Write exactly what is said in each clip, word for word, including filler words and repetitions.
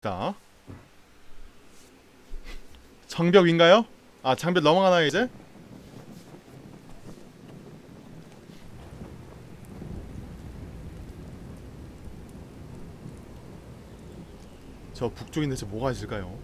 멋있다. 장벽인가요? 아, 장벽 넘어가나요 이제? 저 북쪽인데 저 뭐가 있을까요?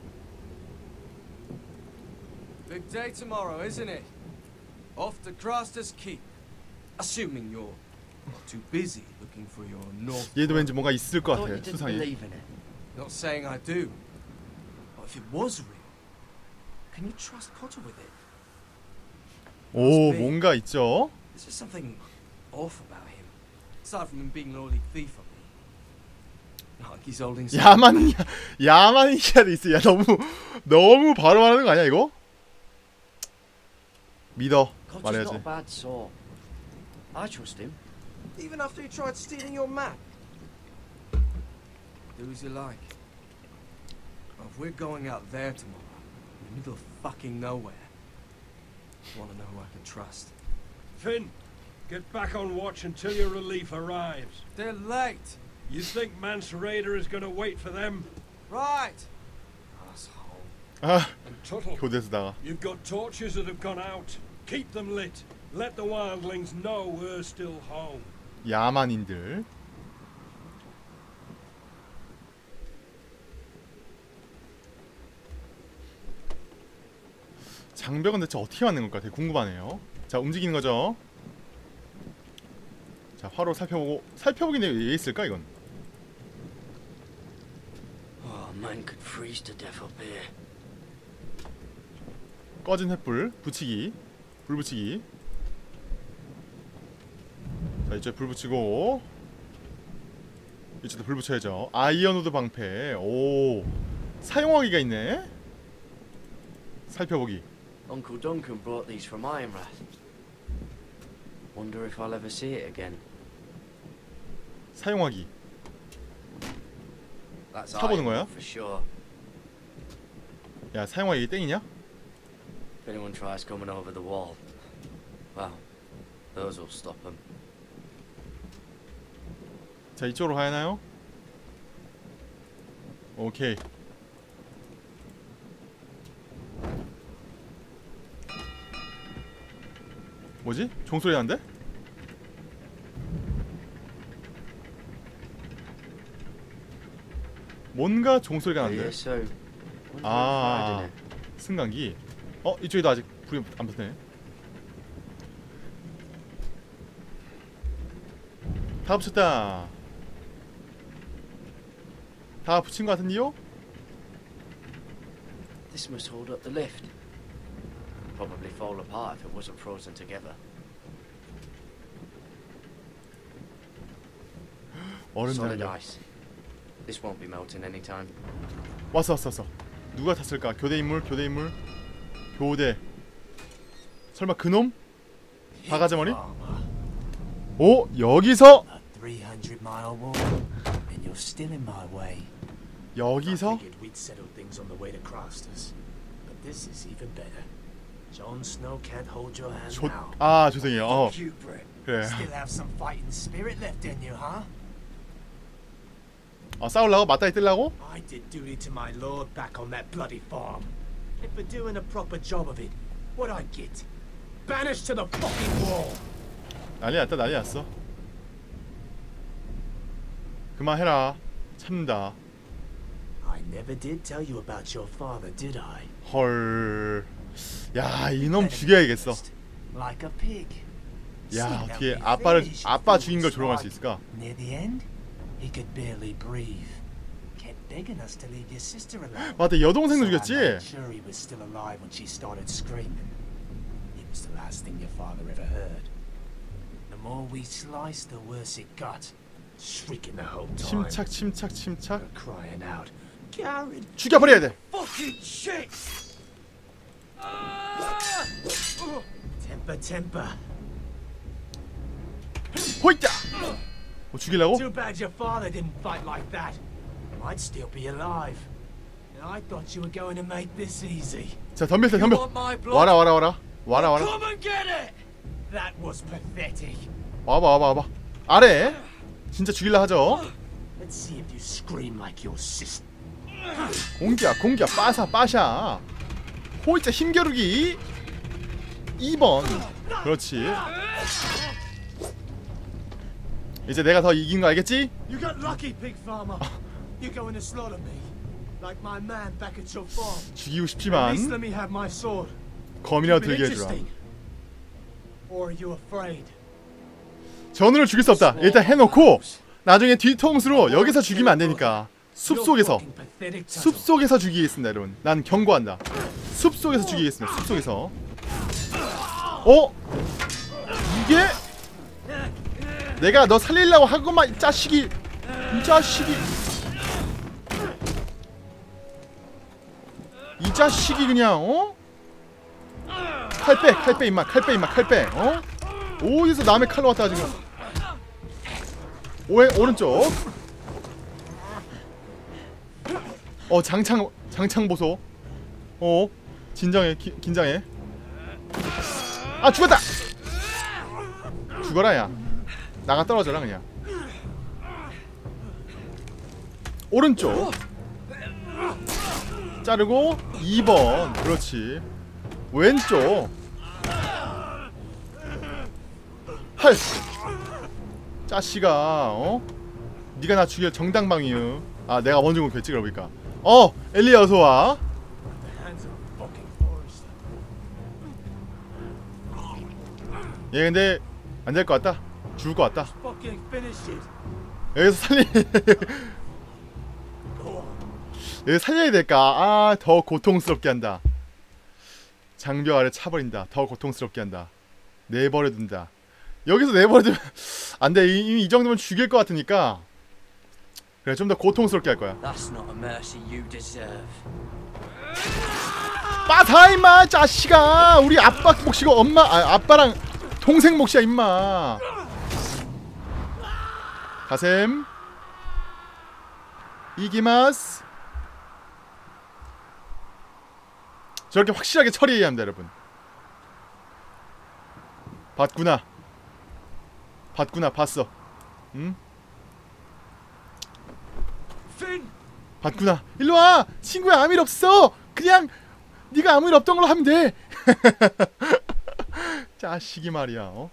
Big day tomorrow, isn't it? Off to Craster's Keep. Assuming you're not too busy looking for your North. 얘도 왠지 뭔가 있을 것 같아. 수상해. Not saying I do. But if it was real, can you trust Potter with it? 오, 뭔가 있죠? There's just something off about him. Aside from him being an early thief of me. Not like he's holding some... 야만 야만이야도 있어. 야, 너무 너무 바로 말하는 거 아니야 이거? 믿어. 말해야지. Not a bad sort. I trust him. Even after he tried stealing your map. Do as you like. Well, if we're going out there tomorrow, in the middle of fucking nowhere, I want to know who I can trust. Finn, get back on watch until your relief arrives. They're late. You think Mance Rayder is going to wait for them? Right. Asshole. 아, And Tuttle, 교대에서다가. you've got torches that have gone out. Keep them lit. Let the wildlings know we're still home. 야만인들. 장벽은 대체 어떻게 만든 걸까? 되게 궁금하네요. 자, 움직이는 거죠. 자, 화로 살펴보고 살펴보긴 왜 있을까 이건? Oh, man could freeze to death up here. 꺼진 횃불 붙이기, 불 붙이기. 자, 이쪽에 불 붙이고 이쪽도 불 붙여야죠. 아이언우드 방패. 오, 사용하기가 있네. 살펴보기. Uncle Duncan brought these from Ironrath. Wonder if I'll ever see it again. 사용하기. That's 타보는 거야? for sure. 야, 사용하기 땡이냐? If anyone tries coming over the wall, well, those will stop them. 자, 이쪽으로 가야하나요? 오케이. 뭐지? 종소리 나는데? 뭔가 종소리가 나는데. Yeah, so, wonder if 아, I'd in it. 승강기. 어, 이쪽에도 아직 불이 안 붙네. 다 붙였다. 다 붙인 것 같은데요? This must hold up the lift. Probably fall apart if it wasn't frozen together. 얼음 Solid 장벽. ice. This won't be melting anytime. 왔어 왔어 왔어. 누가 탔을까? 교대 인물, 교대 인물. 교대. 설마 그놈? 바가지머리? 오, 여기서 three hundred mile walk, and you're still in my way. 여기서 I figured we'd settle things on the way to Craster's, but this is even better. Jon Snow can't hold your hand 조, now. 아, 죄송해요. 어. You, Brit. 그래. Still have some fighting spirit left in you, huh? 아, 싸우려고? 맞다이 뜨려고? I did duty to my lord back on that bloody farm. And for doing a proper job of it, what'd I get? Banished to the fucking wall. 난리 났다, 난리 났어. 그만해라. 참다. I never did tell you about your father, did I? 헐. 야, 이놈 죽여야겠어. Like a pig. 야, 어떻게 아빠를 아빠 죽인 걸 조롱할 수 있을까? Near the end, he could barely breathe. Kept begging us to leave your sister alone. 맞다, 여동생도 So I 죽였지? made sure he was still alive when she started screaming. It was the last thing your father ever heard. The more we sliced, the worse it got. Shrieking the whole time. 침착, 침착, 침착. Crying out. Garrett, 죽여버려야 돼. Fucking shit! temper, temper. 호이자. 뭐 죽이려고? Too bad your father didn't fight like that. I'd still be alive. And I thought you were going to make this easy. 자, 덤벼, You 덤벼. want my blood? 와라, 와라, 와라. 와라, 와라. Come and get it! That was pathetic. 와봐, 와봐, 와봐. 아래. 진짜 죽일라 하죠. Let's see if you scream like your sister. 공기야 공기야 빠사 빠샤 호이자 힘겨루기 이 번. 그렇지. 이제 내가 더 이긴 거 알겠지? You got lucky, pig farmer. You're going to slaughter me, like my man back at your farm. 죽이고 At least let 싶지만 me have my sword. 검이라도 Keep it 들게 해주라. interesting. Or are you afraid? 전우를 죽일 수 없다. 일단 해놓고 나중에 뒤통수로 여기서 죽이면 안 되니까 숲속에서 숲속에서 죽이겠습니다 여러분. 난 경고한다. 숲속에서 죽이겠습니다. 숲속에서. 어? 이게? 내가 너 살리려고 하고만 이 자식이 이 자식이 이 자식이 그냥 어? 칼 빼! 칼 빼 임마! 칼 빼 임마! 칼 빼! 어? 어디서 남의 칼로 왔다가 지금 오해 오른쪽 어 장창 장창 보소 어 진정해 기, 긴장해 아 죽었다 죽어라 야 나가 떨어져라 그냥 오른쪽 자르고 이 번 그렇지 왼쪽 헐 짜씨가 어? 니가 나 죽일 정당방이유 아 내가 먼저 공격했지 그러니까 어 엘리 어서와 얘 근데 안 될 것 같다 죽을 것 같다 여기서 살리 여기 살려야 될까 아 더 고통스럽게 한다 장벽 아래 차버린다 더 고통스럽게 한다 내버려둔다 여기서 내버려두면 안돼 이미 이 정도면 죽일 것 같으니까 그래 좀 더 고통스럽게 할 거야 빠사 임마 짜씨가 우리 아빠 몫이고 엄마 아, 아빠랑 동생 몫이야 임마 가셈 이기마스 저렇게 확실하게 처리해야 합니다 여러분 봤구나 봤구나 봤어 응? 봤구나 일로와 친구야 아무 일 없어 그냥 네가 아무 일 없던 걸로 하면 돼 자식이 말이야 어?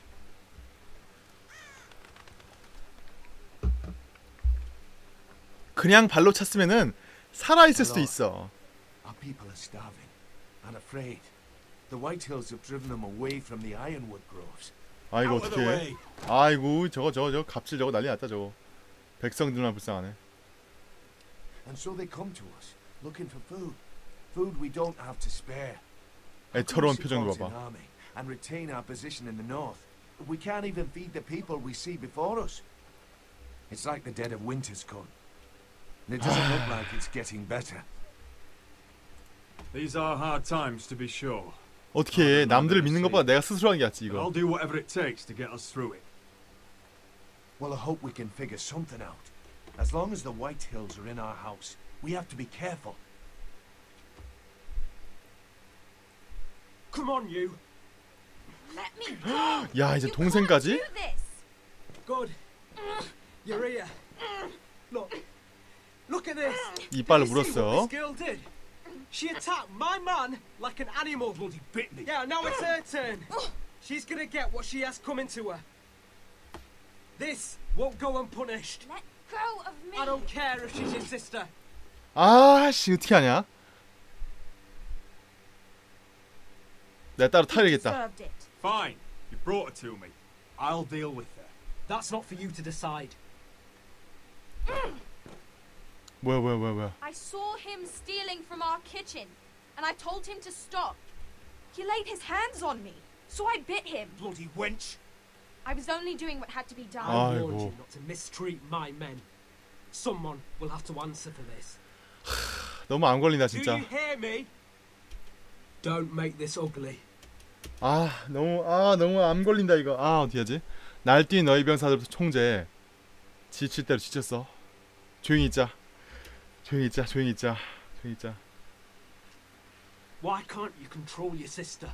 그냥 발로 찼으면은 살아있을 수도 있어 Our people are starving and afraid. The Whitehills have driven them away from the ironwood groves. 아이고 어떡해 아이고 저거 저거 저거 갑질 저거 난리 났다 저거 백성들만 불쌍하네 And so they come to us, looking for food. Food we don't have to spare. 애처로운 표정도 봐봐 army and retain our position in the north. We can't even feed the people we see before us. It's like the dead of winter's come. And it doesn't look like it's getting better. These are hard times to be sure. 어떻게 남들을 믿는 것보다 내가 스스로 하는 게 낫지 이거 I'll do whatever it takes to get us through it. Well, I hope we can figure something out. As long as the Whitehills are in our house, we have to be careful. Come on, you. Let me go. 야 이제 You 동생까지? can't do this. Good. You're here. Look. Look at this. 이빨로 Did you see what 물었어 this girl did? She attacked my man like an animal. Bloody bit me. Yeah, now it's her turn. She's gonna get what she has coming to her. This won't go unpunished. Let go of me. I don't care if she's your sister. 아씨 어떻게 하냐 내가 따로 타야겠다 Deserved it. Fine. You brought her to me. I'll deal with her. That's not for you to decide. 뭐야 뭐야 뭐야 뭐야 I saw him stealing from our kitchen, and I told him to stop. He laid his hands on me, so I bit him. Bloody wench. I was only doing what had to be done. I Aye, warned well. you not to mistreat my men. Someone will have to answer for this. 너무 안 걸린다 Do 진짜 you hear me? Don't make this ugly. 아 너무 아 너무 안 걸린다 이거 아 어떻게 하지 날뛴 너희 병사들부터 총재 지칠 대로 지쳤어 조용히 있자 조용히 있자 조용히 있자 조용히 있자 Why can't you control your sister?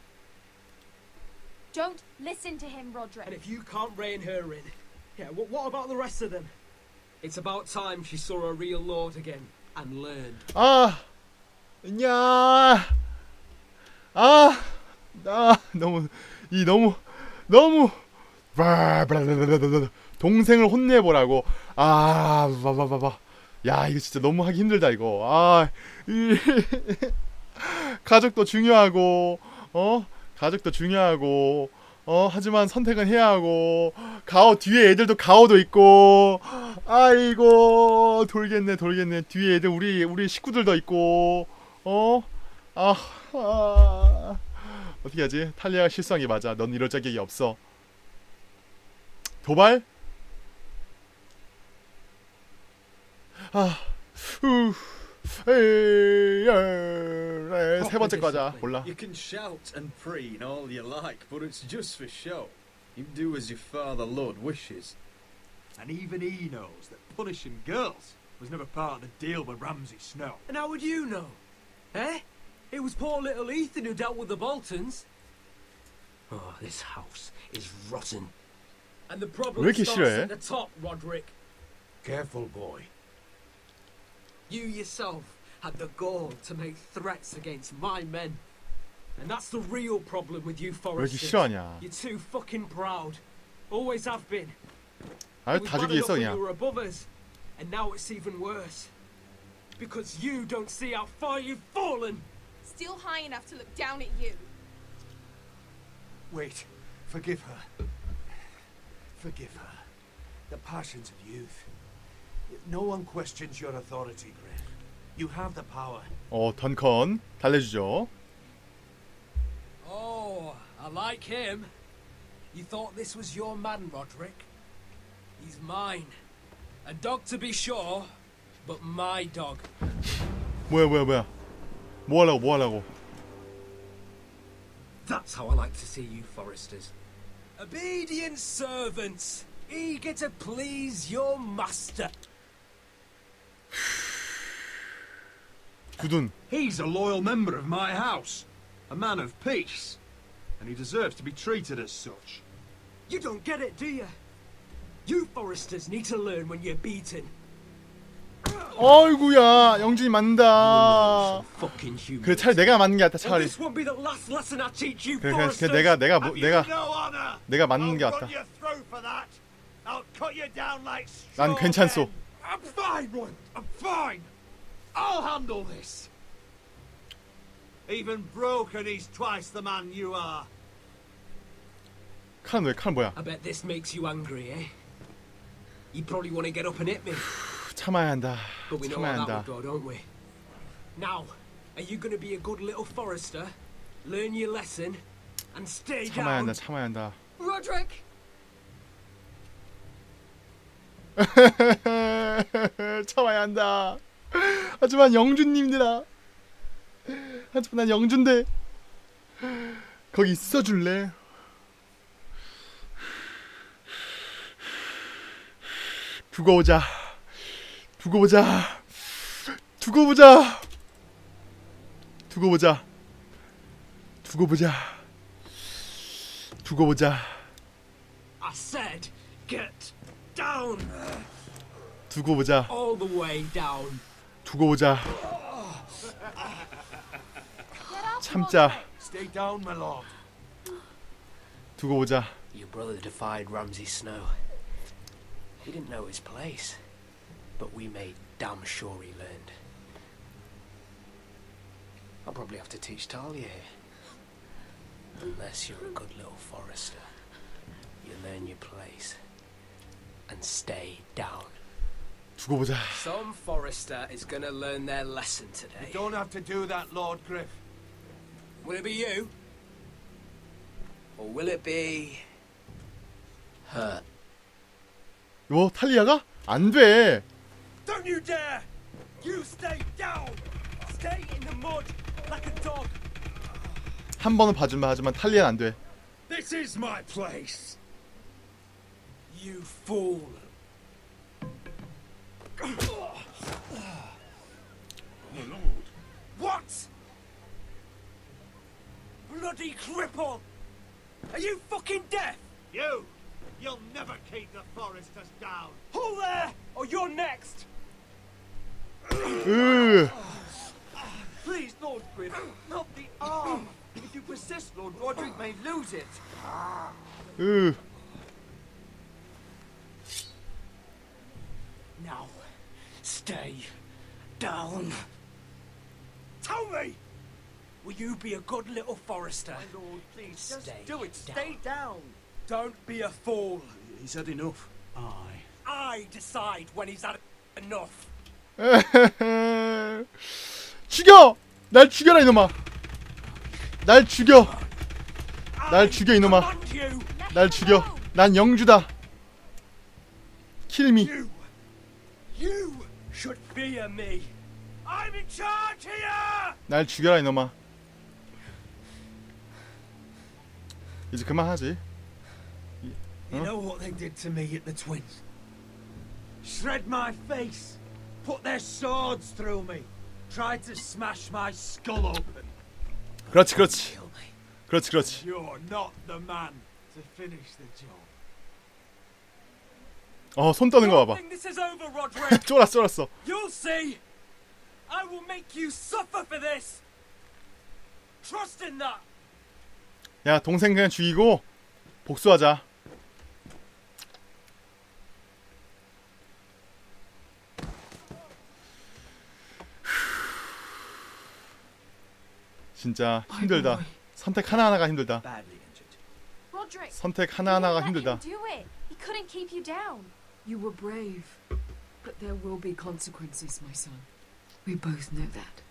Don't listen to him, And Roderick. if you can't rein her in, yeah, what, what about the rest of them? It's about time she saw a real lord again. and learned. 아, 야, 아, 아, 너무 이 너무 너무 동생을 혼내보라고. 아, 봐봐봐봐. 야, 이거 진짜 너무 하기 힘들다 이거. 아, 이, 가족도 중요하고, 어, 가족도 중요하고, 어, 하지만 선택은 해야 하고, 가오 뒤에 애들도 가오도 있고, 아이고 돌겠네 돌겠네. 뒤에 애들 우리 우리 식구들도 있고, 어, 아, 아. 어떻게 하지? 탈리아가 실수한 게 맞아. 넌 이럴 자격이 없어. 도발? 아, 후, 에이, 에이, 세 번째 과자 몰라. You can shout and preen all you like, but it's just for show. You do as your father Lord wishes. And even he knows that punishing girls was never part of the deal with Ramsay Snow. And how would you know? Eh? It was poor little Ethan who dealt with the Boltons. Oh, this house is rotten. And the problem 왜 이렇게 starts 싫어해? at the top, Roderick. Careful, boy. You yourself had the gall to make threats against my men. And that's the real problem with you 왜 이렇게 Foresters. 싫어하냐? You're too fucking proud. Always have been. 아유, It was 다 bad 죽이 enough 있어 when you 그냥. were above us, and now it's even worse. Because you don't see how far you've fallen. Still high enough to look down at you. Wait. Forgive her. Forgive her. The passions of youth. No one questions your authority, Griff. You have the power. 어, 던컨 달래주죠. Oh, I like him. You thought this was your man, Roderick? He's mine. A dog to be sure, but my dog. 뭐야 뭐야 뭐야. 뭐 하려고 뭐 하려고. That's how I like to see you Foresters. Obedient servants, eager to please your master. 구둔. He's a loyal member of my house. A man of peace. And he deserves to be treated as such. You don't get it, do you? You Foresters need to learn when you're beaten. 어이구야, 영준이 맞는다. Fucking human. 그래, 차라리 내가 맞는 게 낫다. Well, 차라리. this won't be the last lesson I teach you 그래, 그래, Foresters. 그래 내가 내가 뭐, Have 내가 you no honor? 내가 맞는 게 I'll 낫다. run you through for that. I'll cut you down like 난 straw 괜찮소. men. I'm fine, Roy. I'm fine. I'll handle this. Even broken, he's twice the man you are. 칼은 왜? 칼 뭐야? I bet this makes you angry, eh? You probably want to get up and hit me, 참아야 한다. but we know 참아야 how that 한다. would go, don't we? Now, are you going to be a good little Forester, learn your lesson, and stay 참아야 down? 한다. 참아야 한다. Roderick! 참아야 한다. 하지만 영준님들아. 하지만 난 영준데. 거기 있어줄래? 두고 보자. 두고 보자. 두고 보자. 두고 보자. 두고 보자. 두고 보자. I said, get down, 두고 보자. all the way down. 두고 보자. Get up, 참자. Roderick. Stay down, my lord. 두고 보자. Your brother defied Ramsay Snow. He didn't know his place, but we made damn sure he learned. I'll probably have to teach Talia here. Unless you're a good little Forester. You learn your place and stay down. 두고 보자. Some Forester is going to learn their lesson You today. don't have to do that, Lord Griff. Will it be you? Or will it be her? 뭐 탈리아가? 안 돼. Don't you dare! You stay down! Stay in the mud like a dog! 한 번은 봐줄만 하지만 탈리아는 안 돼. This is my place. You fool! What? Bloody cripple! Are you fucking deaf? You! You'll never keep the Foresters down. Hold there, or you're next! 으. Please, Lord Griff, not the arm. If you persist, Lord Roderick may lose it. 으. Now, stay down. Tell me! Will you be a good little Forrester? My lord, please, just Stay do it. down. Stay down. Don't be a fool. He's had enough. Aye. I decide when he's had enough. 죽여! 날 죽여라 이놈아. 날 죽여. 날 죽여 이놈아. Command you. 날 죽여. 난 영주다. Kill me. You. You should fear me. I'm in charge here. 날 죽여라 이놈아. 이제 그만하지. You know what they did to me at the Twins? Shred my face, put their swords through me, tried to smash my skull open. 그렇지 그렇지. Kill me. 그렇지 그렇지. You're not the man to finish the job. 어, 손 떠는 거 Don't 봐봐. think this is over, Roderick. 쫄았어 쫄았어. You'll see. I will make you suffer for this. Trust in that. 야, 동생 그냥 죽이고 복수하자. 진짜 힘들다. 선택 하나하나가 힘들다. Badly injured. Roderick, 선택 you 하나하나가 didn't let 힘들다. him do it. He couldn't keep you down. You were brave, but there will be consequences, my son. We both know that.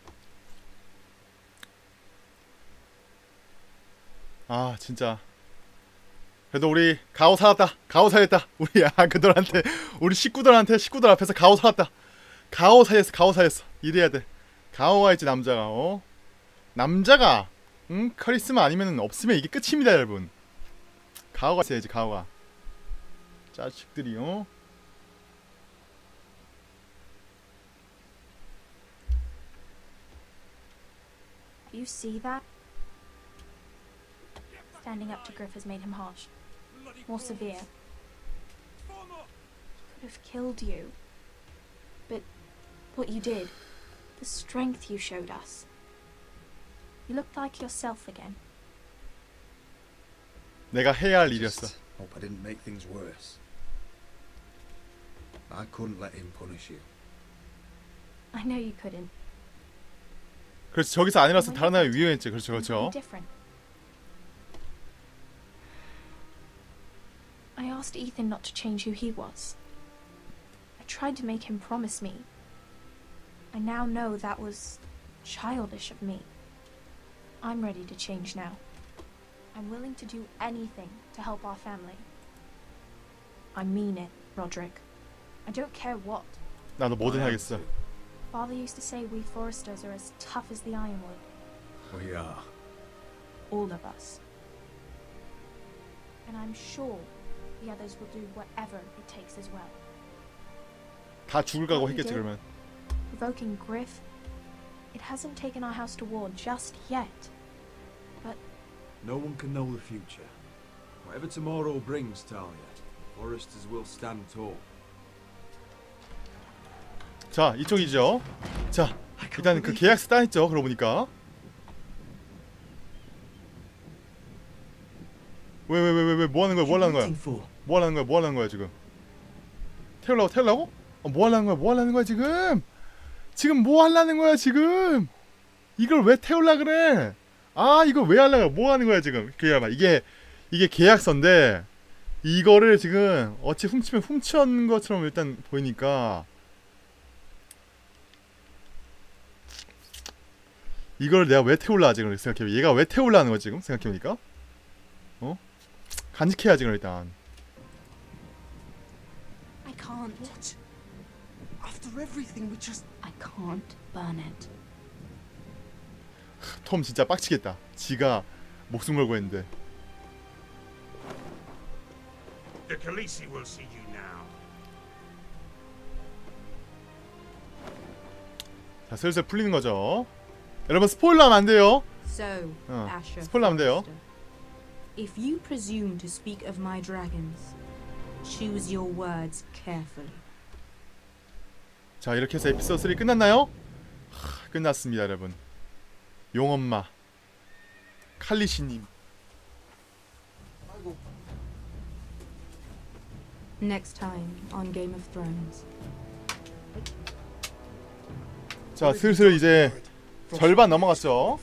아, 진짜. 그래도 우리 가오 살았다. 가오 살렸다. 우리 아 그들한테 우리 식구들한테 식구들 앞에서 가오 살았다. 가오 살렸어. 가오 살렸어. 이래야 돼. 가오가 있지 남자가. 어? 남자가 응? 카리스마 아니면 없으면 이게 끝입니다, 여러분. 가오가 있어야지, 가오가. 자식들이 어? You see that? Standing up to Griff has made him harsh, more severe. Could have killed you. But what you did, the strength you showed us. You looked like yourself again. 내가 해야 할 일이었어. Just hope I didn't make things worse. I couldn't let him punish you. I know you couldn't. 그렇지, 저기서 아니라서 다른 나라에 위험했지. 그렇죠, Completely 그렇죠. different. I asked Ethan not to change who he was. I tried to make him promise me. I now know that was childish of me. I'm ready to change now. I'm willing to do anything to help our family. I mean it, Roderick. I don't care what. 나도 뭐든 하겠어. Father used to say we Forresters are as tough as the ironwood. We are. All of us. And I'm sure the others will do whatever it takes as well. 다 죽을 각오 했겠지 그러면. Provoking Griff, it hasn't taken our house to war just yet. But no one can know the future. Whatever tomorrow brings, Talia, the Forresters will stand tall. 자, 이쪽이죠. 자, 일단 그 계약서 따냈죠. 그러고 보니까. 왜 왜 왜 왜 왜 뭐 하는 거야? 뭐 하는 거야? 뭐 하는 거야? 뭐 하는 거야 지금? 태우려고 태우려고? 어, 뭐 하는 거야? 뭐 하는 거야 지금? 지금 뭐 하려는 거야 지금? 이걸 왜 태울라 그래? 아, 이거 왜 하려고? 뭐 하는 거야 지금? 그게 이게 이게 계약서인데 이거를 지금 어찌 훔치면 훔친 것처럼 일단 보이니까. 이걸 내가 왜 태울라 하지? 그럼 생각해. 얘가 왜 태울라 하는 거지 지금? 생각해보니까. 어? 간직해야지 그럼 일단. I can't. What? After everything we just... I can't burn it. 톰 진짜 빡치겠다. 지가 목숨 걸고 했는데. The Khaleesi will see you now. 자, 슬슬 풀리는 거죠. 여러분 스포일러 하면 안 돼요. So, 어, Asher 스포일러 하면 돼요. Forrester, if you presume to speak of my dragons, choose your words carefully. 자, 이렇게 해서 에피소드 쓰리 끝났나요? 하, 끝났습니다, 여러분. 용엄마 칼리시님. Next time on Game of Thrones. 자, 슬슬 이제 절반 넘어갔죠.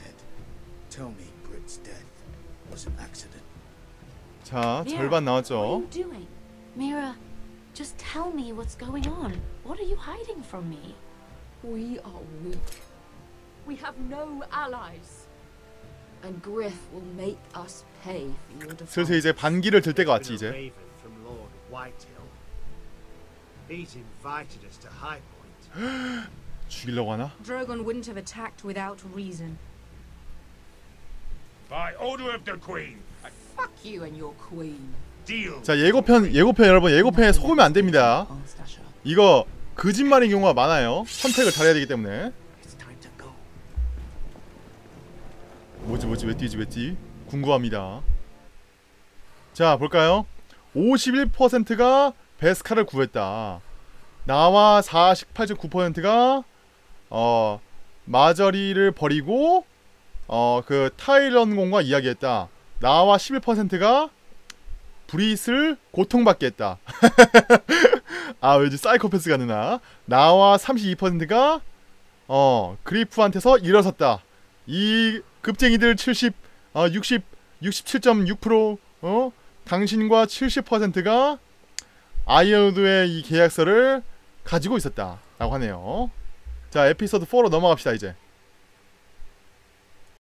자, 절반 What 나왔죠. are you doing? Mira, just tell me what's going on. What are you hiding from me? We are weak. We have no allies. And Griff will make us pay for your defense. 슬슬 이제 반기를 들 때가 왔지, 이제. Raven from Lord Whitehill. He's invited us to High Point. 죽이려고 하나? Drogon wouldn't have attacked without reason. By order of the Queen. Fuck you and your queen. Deal. 자, 예고편, 예고편 여러분, 예고편에 속으면 안 됩니다. 이거 거짓말인 경우가 많아요. 선택을 잘해야 되기 때문에. 뭐지 뭐지 왜 뛰지 왜 뛰? 궁금합니다. 자, 볼까요? 오십일 퍼센트가 베스카를 구했다. 나와 사십팔 점 구 퍼센트가 어 마저리를 버리고 어 그 타이런공과 이야기했다. 나와 십일 퍼센트가 브릿을 고통받게 했다. 아, 왠지 사이코패스가 느나. 나와 삼십이 퍼센트가 어 그리프한테서 일어섰다. 이 급쟁이들 칠십, 어, 육십, 육십칠 점 육 퍼센트 어 당신과 칠십 퍼센트가 아이언우드의 이 계약서를 가지고 있었다 라고 하네요. 자, 에피소드 사로 넘어갑시다. 이제